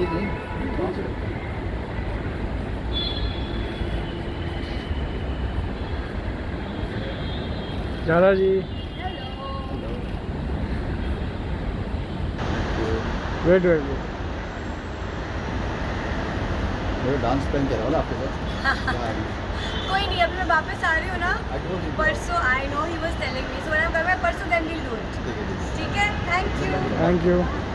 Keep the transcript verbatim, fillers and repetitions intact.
दादा जी wait wait मेरे डांस पेन कह रहा हूँ ना आपके साथ। कोई नहीं, अभी मैं वापस आ रही हूँ ना परसों। I know he was telling me, so when I come back परसों देन वील डू इट। ठीक है, थैंक यू थैंक यू।